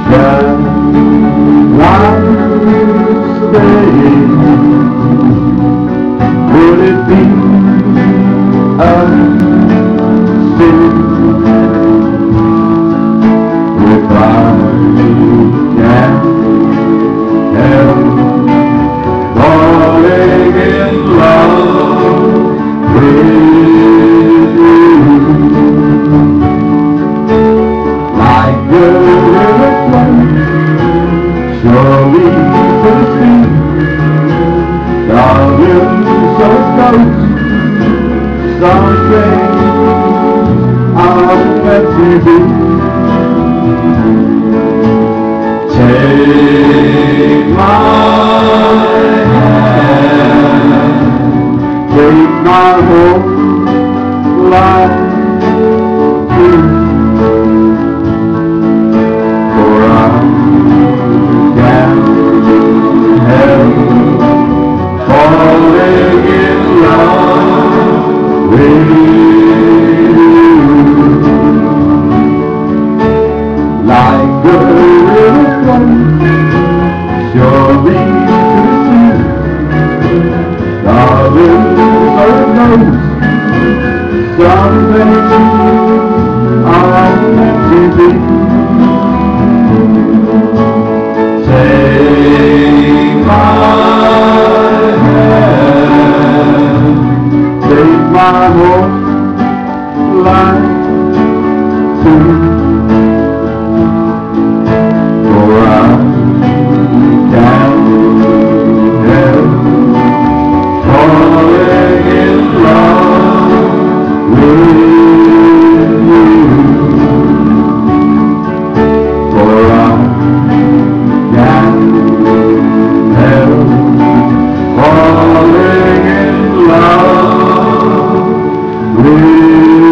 Just one staying. Would it be a sin if I can't help falling in love with you? Like the river flows surely to the sea, darling, so close, some things are meant to be. Take my hand, take my whole life too, for I can't help falling in love with you. Like the river flows surely to the sea, darling, so knows some things are meant to be. Take my hand, take my whole life too, for I can't help falling in love with you, for I can't help falling in love with you.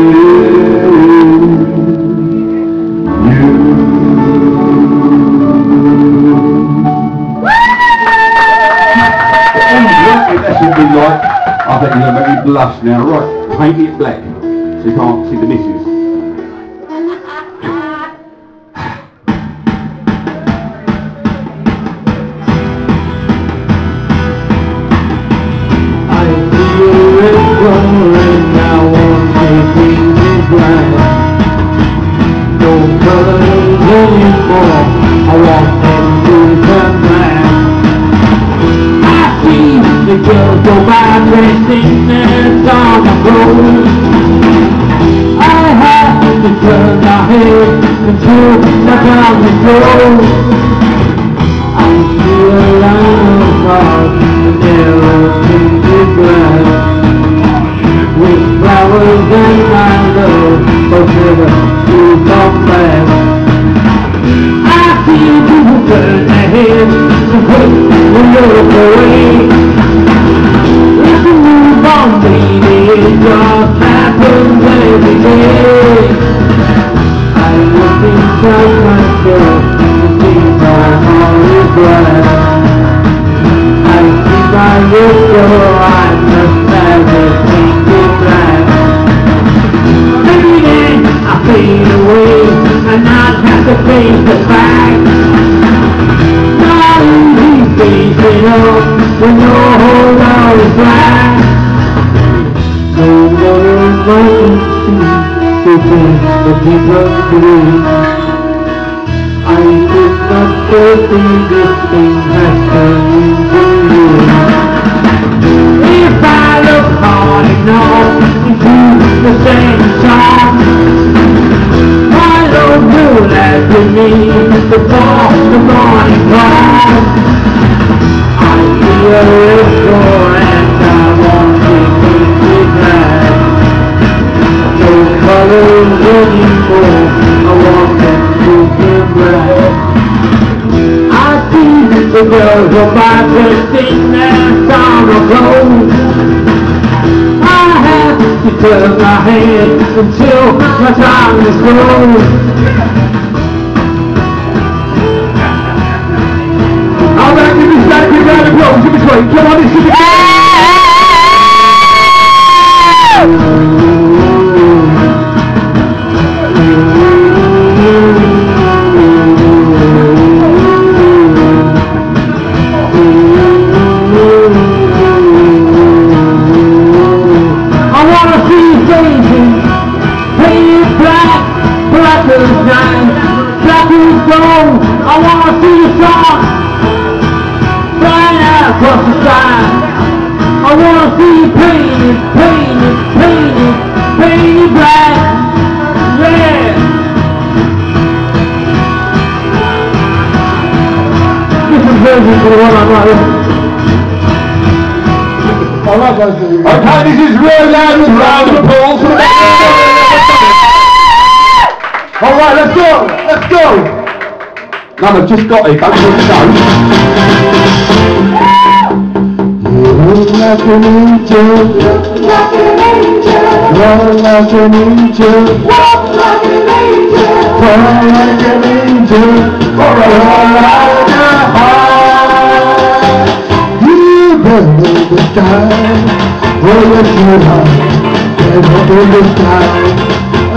That should be like, I bet you're going to make me blush now. Right, paint it black so you can't see the missus. I feel it growing, I want to paint it black. No colors anymore, I want them to turn black. The girls go by dressing their summer clothes. I have to turn my head until the ground is cold. I see a line of cars, the narrow painted glass, with flowers and my love, but never to come back. I see people turn their heads and put the look away. Baby, it just happens every day. I look inside myself to see my heart is black. I see my window, I must have it painted black. Maybe then I fade away and not have to face the fact. Not easy facing up when your whole world is black. No more mountain to think the people believe. I did not foresee this thing has turned into you. If I look hard enough into the same song, my Lord will laugh with me before the morning comes. I see a red door and I want to keep it back. No colors anymore, I want them to turn black. I see the girls go by dressed in their summer clothes. I have to turn my head until my time is closed. Alright, give me a round of applause, give me straight, come on, this is the song, flying out across the sky. I wanna see you painted, painted, painted, painted black. Yeah. This is version for the one I'm writing. Okay, this is real loud with round of applause. Alright, let's go, let's go. No, I've just got it, don't put it down. You look like an angel, Like an angel, walk like an angel, walk like an angel, fall like an angel, or a like a heart. You burn in the sky, oh yes you are, burn in the sky.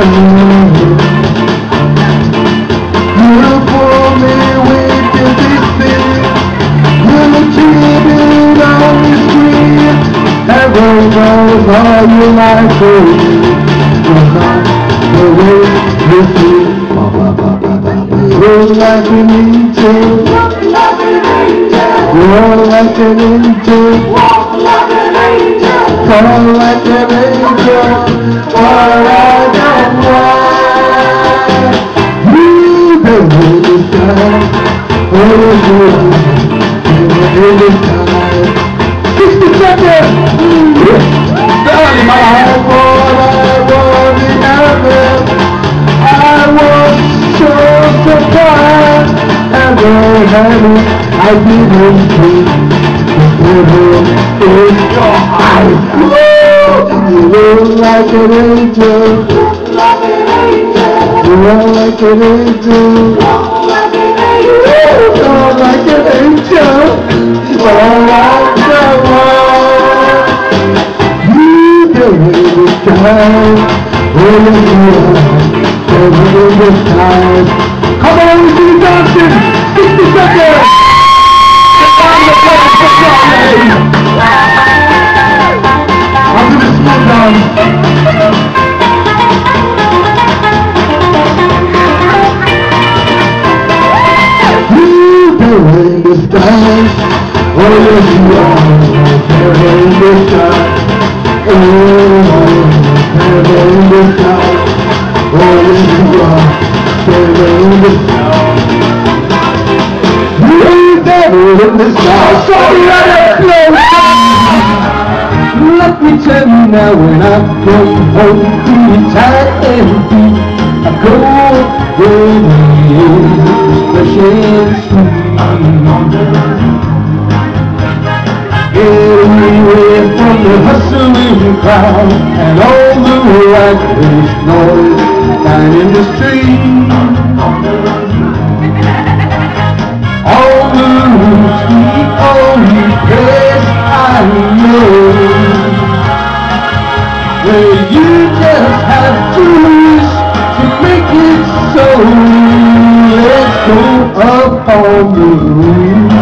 You pull me with your distance, you cheated on the screen. Heaven knows all you like to you're not the way you feel. You're like an angel, walk like an angel, you're like an angel, walk like an angel, fall like an angel, all I know why. You been in the sky, oh you are, in the sky. 60 seconds! Early, mate. I want in heaven. I was so surprised. Ever had it, I didn't think the devil in your eyes. You look like an angel, like an angel, you are like an angel, walk like an angel, you're like an angel, all I know. You in the sky, oh you are, in the sky. Come on, we keep dancing, 60 seconds! I'm gonna slow down. You in the sky, oh yes you are, in the sky. Oh, in the sky, oh yes you are, in the sky. You in the sky, so let it flow. Let me tell you now, when I come home to the tight empty, I go away, fresh and sweet. Get away from the hustling crowd and all the reckless noise down in the street. All the sweet only place I know, where you just have to wish to make it so. Let's go up on the roof.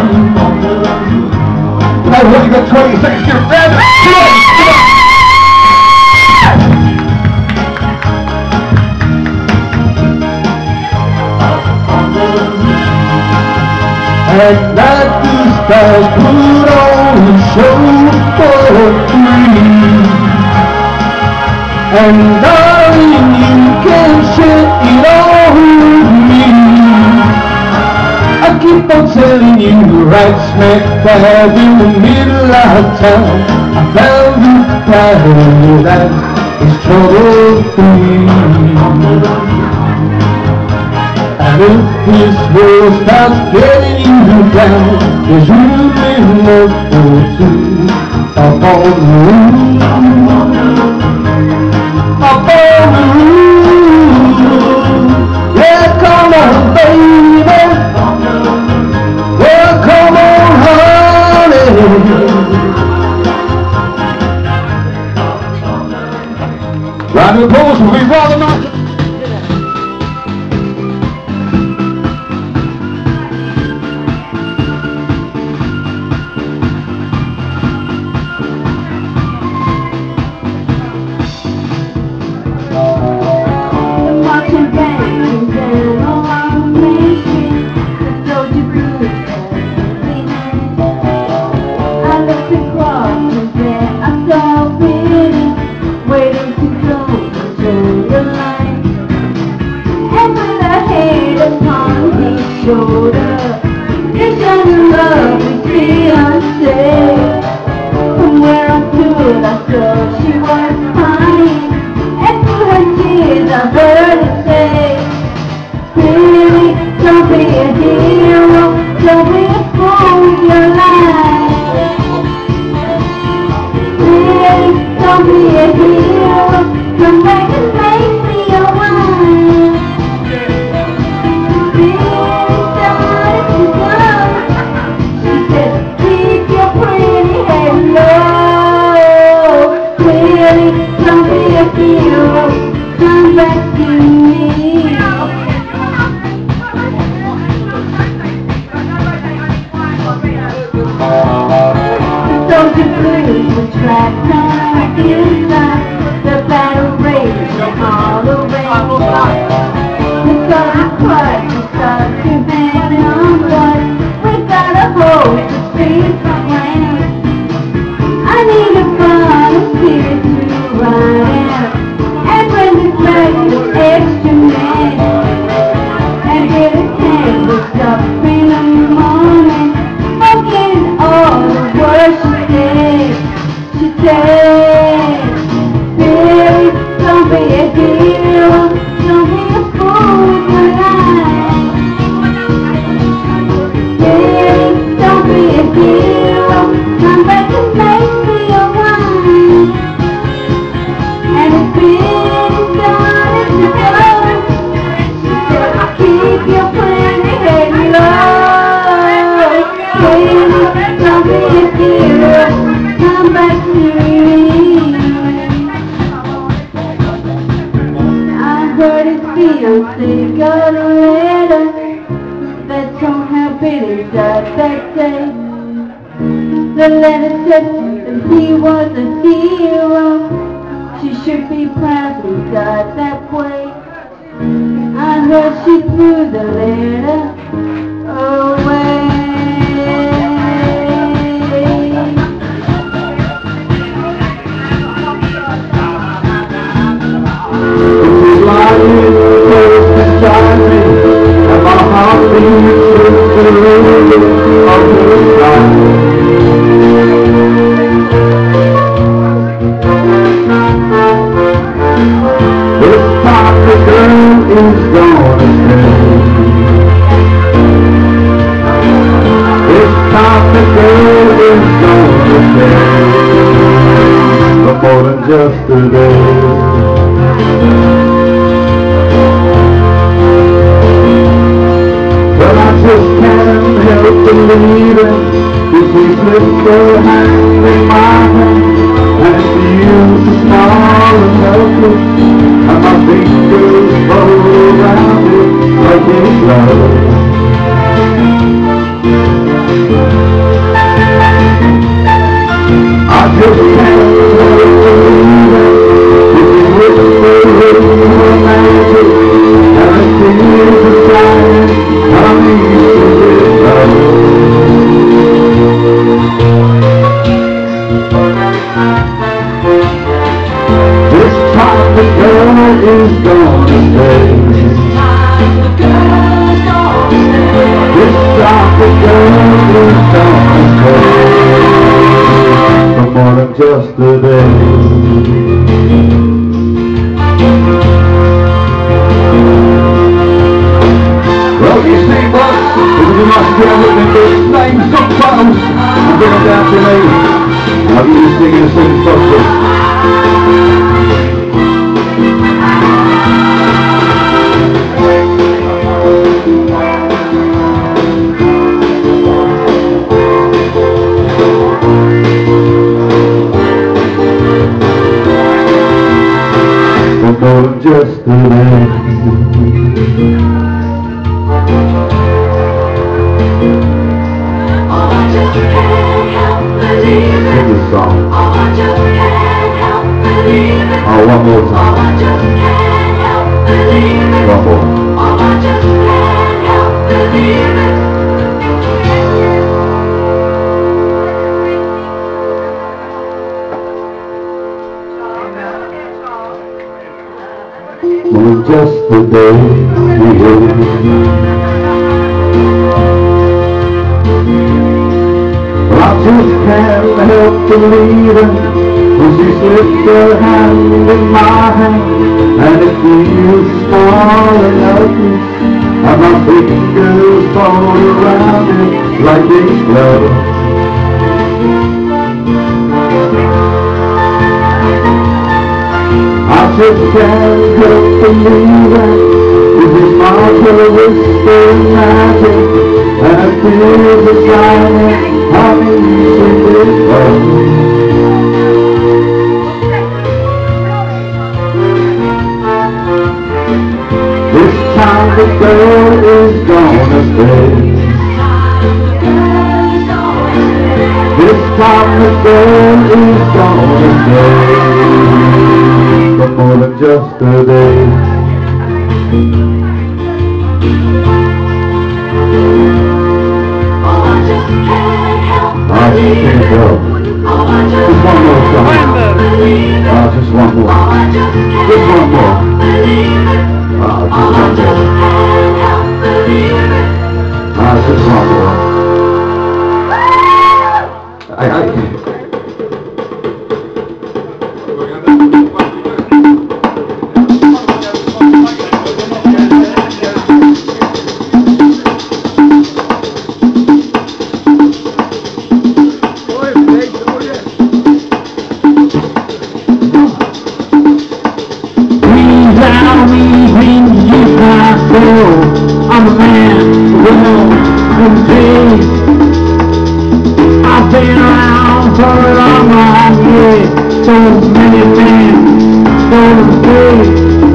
Now, what, you got 20 seconds to get ready? Come on, come on. And that the stars put on a show for free. And darling, you can share it all with me. I keep on telling you, right smack dab in the middle of town, I found this planet that is trouble-free. And if this world starts getting you down, there's room enough for two up on the roof. Up on the roof. Yeah, come on, baby. Yeah, come on, honey. Round of applause will be rather nice. watching bang down on me. shoulder. It's under love with Beyonce. From where I stood, I saw she was crying, and through her tears I heard her say, "Really, don't be a hero, don't be a fool with your life. Really, don't be a hero, come back and make me your wife." Really started to go. She said, "Keep your pretty head low. Really, don't be a hero, come back to me." Soldier blues were trapped on inside the battle raging all around. We got a fight, we got to hang on blood. We got a hold the streets of land. I need a volunteer to ride and bring this back to extra man. And get his hand looked up in the morning, forgetting all the words she said. She said, "Billy, don't be a hero, don't be a fool with your life. Billy, don't be a hero, come back and make me your wife." And it's been started to go. She said, "Keep your pretty head low. Billy, don't be a hero, come back to me." I heard his fiancé got a letter that told how Billy died that day. The letter said that he was a hero. She should be proud he died that way. I heard she threw the letter away. Lying close beside me, and my heart beats with the rhythm of the night. This time the girl is gonna stay. This time the girl is gonna stay for more than just a day. But I just can't help believing if we slip her hand in my hand, and it feels so small and helpless, and my fingers roll around it like it's love. I just can't help believing if we whisper in her magic, and it feels the same. I need to live love. This time the girl is gonna stay. This time the girl is gonna stay for more than just a day. Well, you see, boss, it would be nice to have written the same subtitles and bring them down to me. I'll be just singing as soon as possible. For more than just a day. Sing this song. Oh, one more time. One more. Well, just a day. help believe it when she slips her hand in my hand, and it feels small and ugly, and my fingers fall around it like a glove. I just can't help believing with this marker whispering magic, and it feels the silent humming sweet love. This time the girl is gonna stay. This time the girl is gonna stay for more than just a day. I just can't help. Just one more song. Just one more. Just one more. Just one more. I'm a man, well, and paid. I've been around for a long year, so many men, so paid.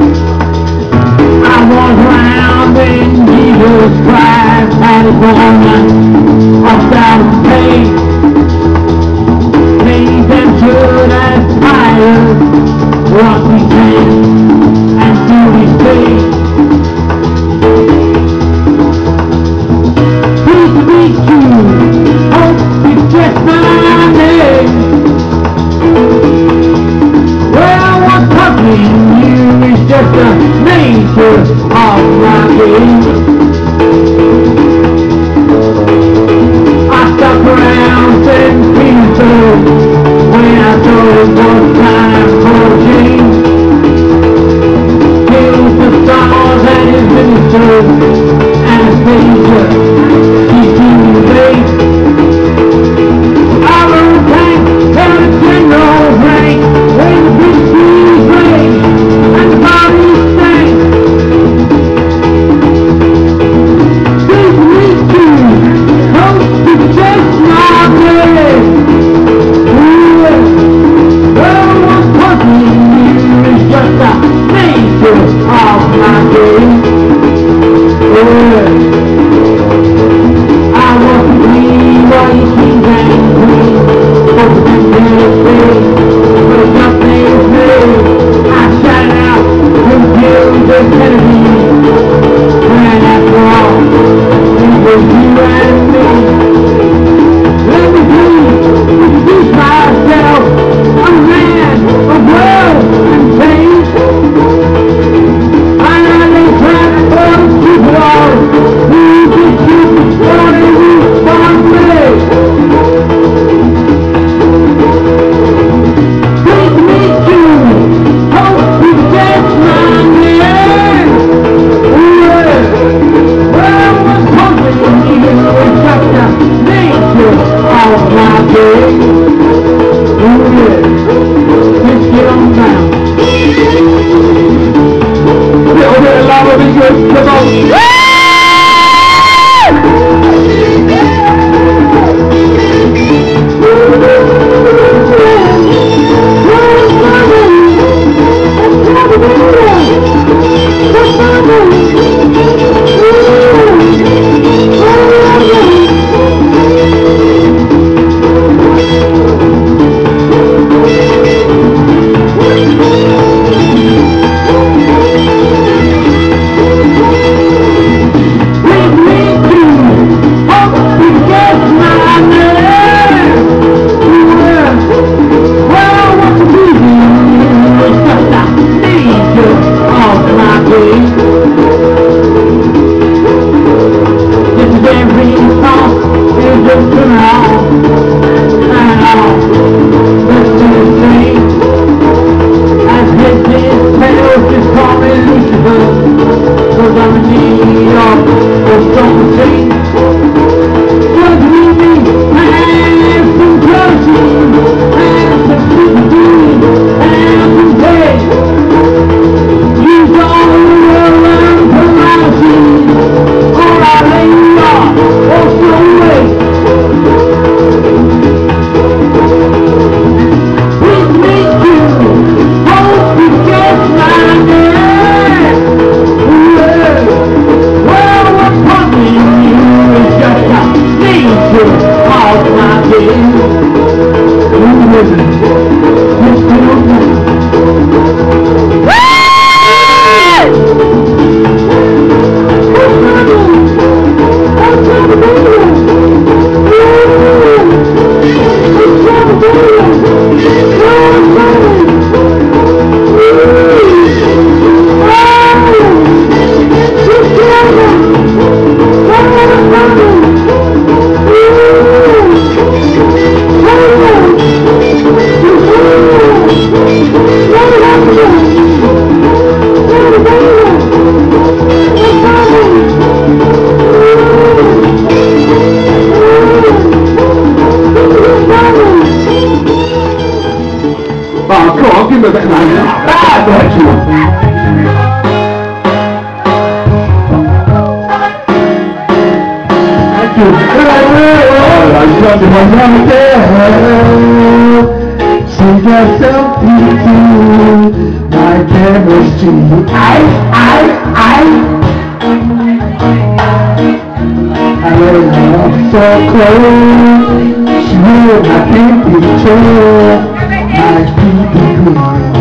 I was around when Jesus Christ had his woman without pain. Paid them good as tired, what we can and do we pay. Just the nature of my game. I stuck around St. Petersburg when I thought it was time for a change. Killed the stars and his ministers, Anastasia, she's in the base. I rode tank, held a general rank, when the big trees rain. She got something to my chemistry. I love so close. She will my temperature, my degree.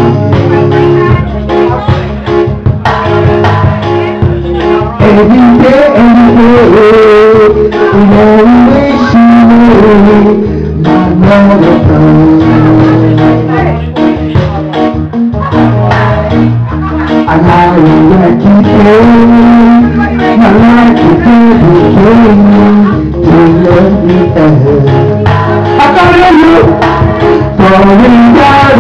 Every day, we always she knew my mother knows. I like you my life is everything to love me ever. I got you, falling down.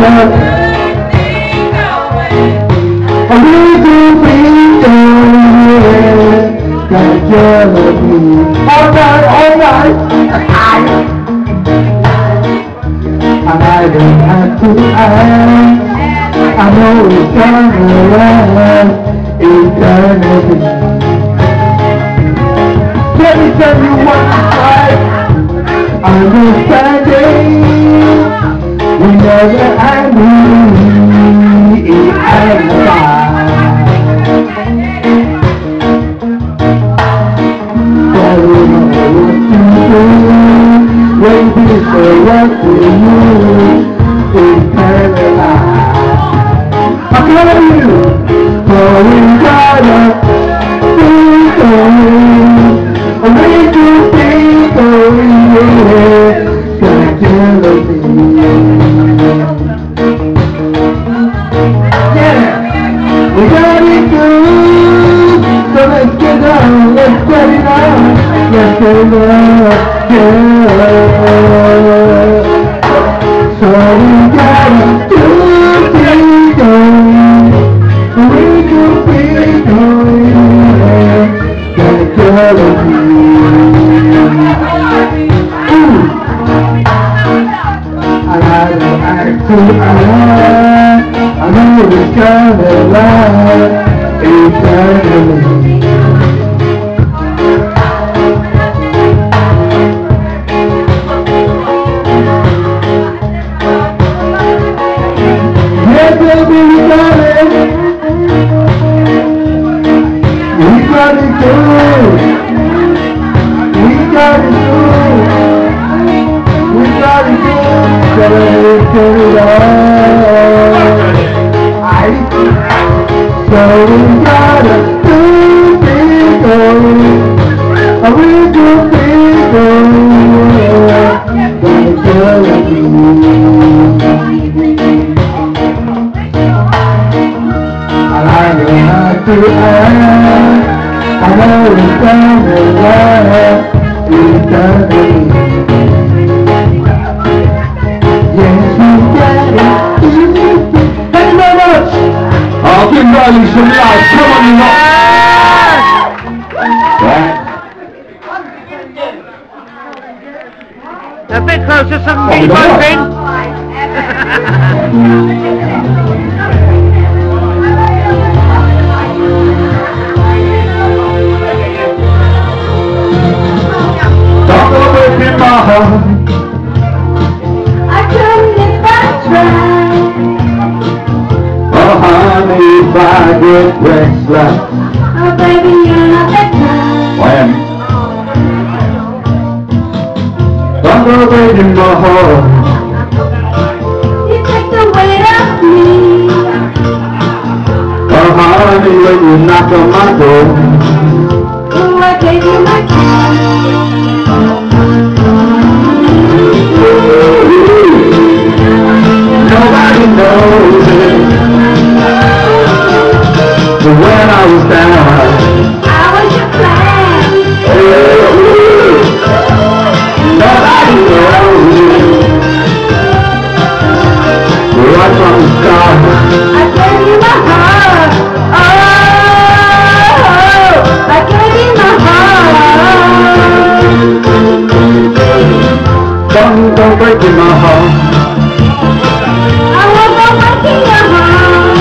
A little bit got jealousy. All night, and I don't have to ask. I know it's gonna last eternity. Let me tell you what it's like. Understanding we never had me in alibi. Waiting for what we need in paradise. I love you, going gotta be going. I make you be going, yeah. Got jealousy. Yeah, we got it good. So let's get on, let's get it on. Let's get it on, yeah. So we gotta do things going. We could be going. Got jealousy. I don't act too hard. I know it's gonna last eternally. Yes, baby, we got it. We got it good. We got it good. We got it good. Gotta get it all. So we gotta do things going. We do things going. Gotta get it. I don't have to ask. I know it's gonna last eternity. Yes, we got it. Thank you very much. I'll give Riley some love. Come on, you lot. A bit closer, some meat bumping. Don't go breaking my heart. I couldn't if I tried. Oh honey, if I get restless. Oh baby, you're not that kind. When? Don't go breaking my heart. You take the weight off me. Oh honey, when you knock on my door. Oh, I gave you my time. Nobody knows it. But when I was down, I was your plan. nobody knows it. Right from the start, I gave you my heart. Oh, I gave you my heart. don't break in my heart. I won't go breaking your heart.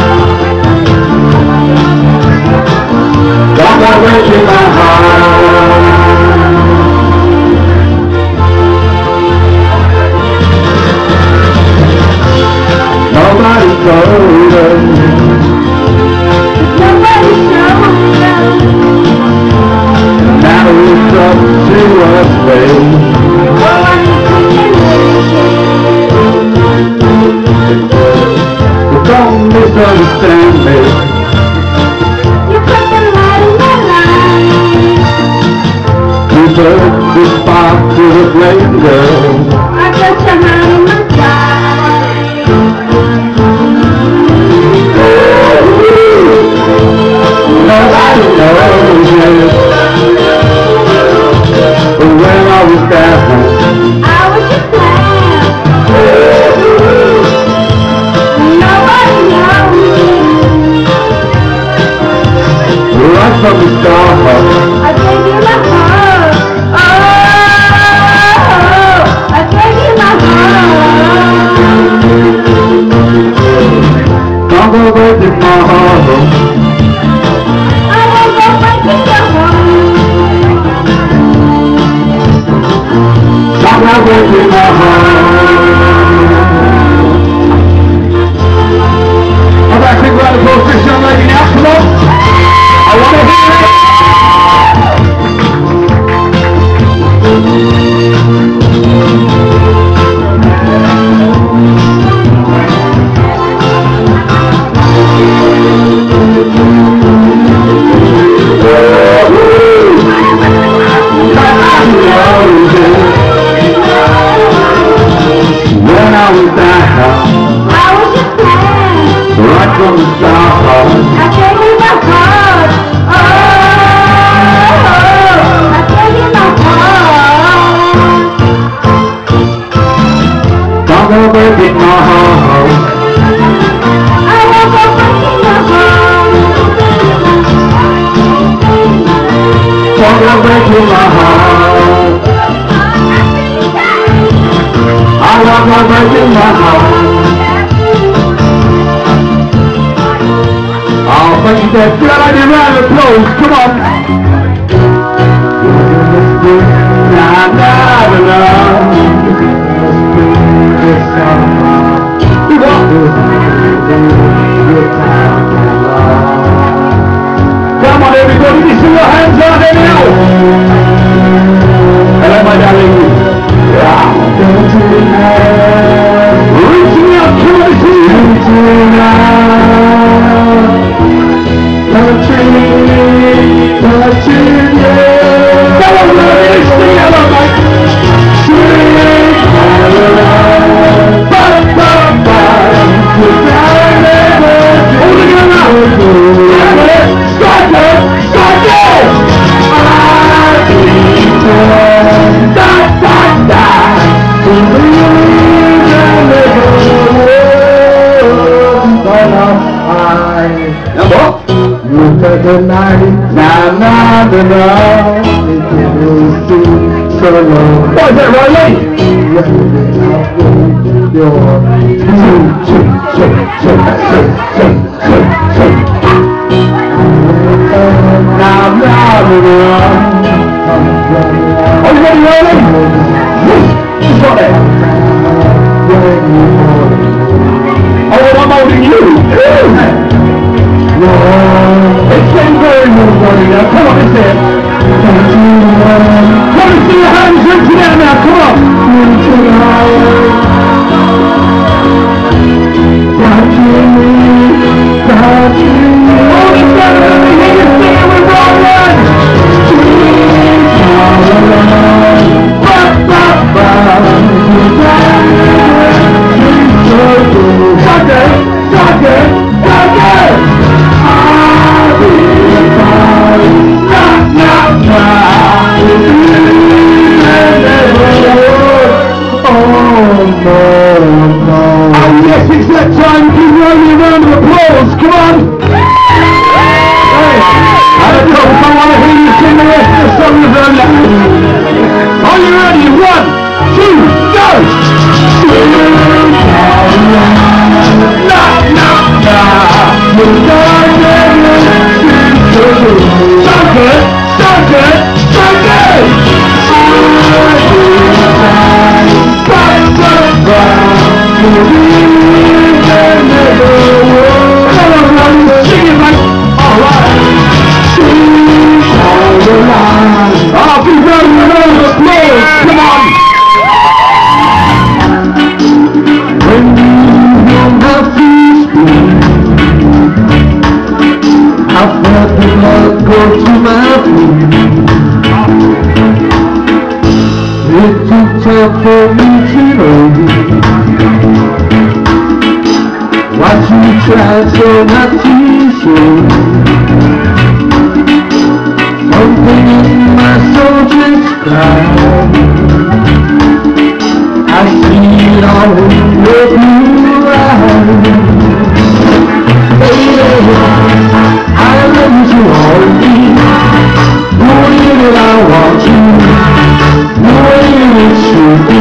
Don't go breaking my heart. afraid. But don't misunderstand me. You put the light in my life. You burn the spark to the flame, girl. I got your hand in my side. Nobody knows it. But when I was down, I was just glad. Nobody knows me. right from the start, I gave you my heart. Oh, I gave you my heart. don't go breaking my heart. I won't go breaking your heart. Don't go breaking my heart. How about a quick round of applause for this young lady now? Come on. I want to hear it. When I was down, I was just glad. right from the start, I gave you my heart. Oh, I gave you my heart. don't go breaking my heart. I won't go breaking your heart. Don't go breaking my heart. I won't go breaking my heart. Oh, thank you, Dad. Give that lady a round of applause. Come on. Come on, everybody. You see your hands out there now. Hello, my darling. Reaching out, come on, see you. Touching you. Come on, baby, sing hello, mate. Sing hello. Ba-ba-ba. All together. Start it. Start it. Da, da, da. Number. Look at the night, na na na na. It feels so long. What is that, Riley? Na na na na. Are you ready, Riley? Just got it. Oh, I'm holding you. It's been very warm now. Come on, it's it. Let me see your hands reaching out now. Come on. Oh, it's better than me. Hear you sing it with Roland. Yes, it's that time. Give Romy a round of applause. Come on. And of course, I want to hear you sing the rest of the song as well. Are you ready? 1, 2, go. So good, so good, so good. Come on! When you hear my feet beat, I felt the blood go to my feet. It took time for me to know what you tried so not to show. Something in my soul just cried. I see it all in your blue eyes. Baby, I love you to all of me. The way that I want you, the way it should be.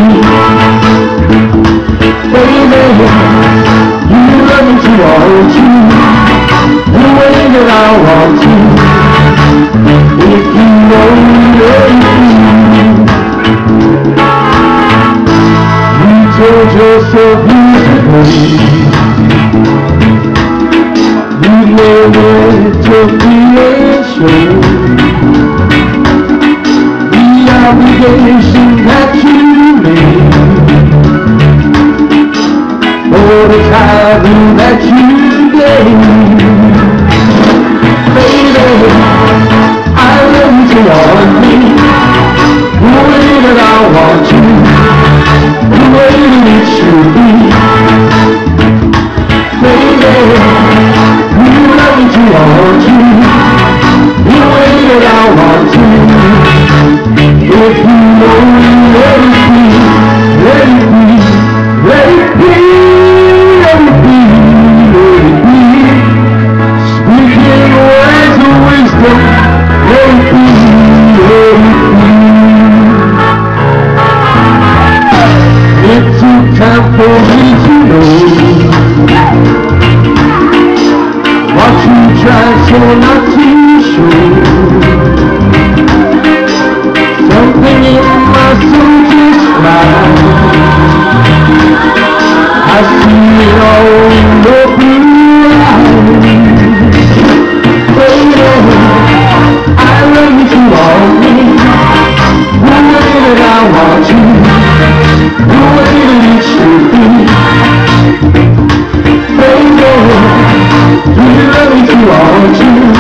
Baby, you love me to all of you, the way that I want you. If you know everything, you told yourself beautifully, you never took creation, the obligation that you made, for the time that you gave. Baby, I love you to all of me, the way that I want you, the way that it should be. Baby, you love me to all of you, the way that I want you. If you know you let it be, let it be, let it be, let it be, let it be. Speaking words of wisdom, let it be, let it be. It took time for me to know what you tried so not to show. Something in my soul just cried. I see it all in your blue eyes. Baby, I love you to all of me, the way that I want you, the way that it should be. Baby, you love me to all of you,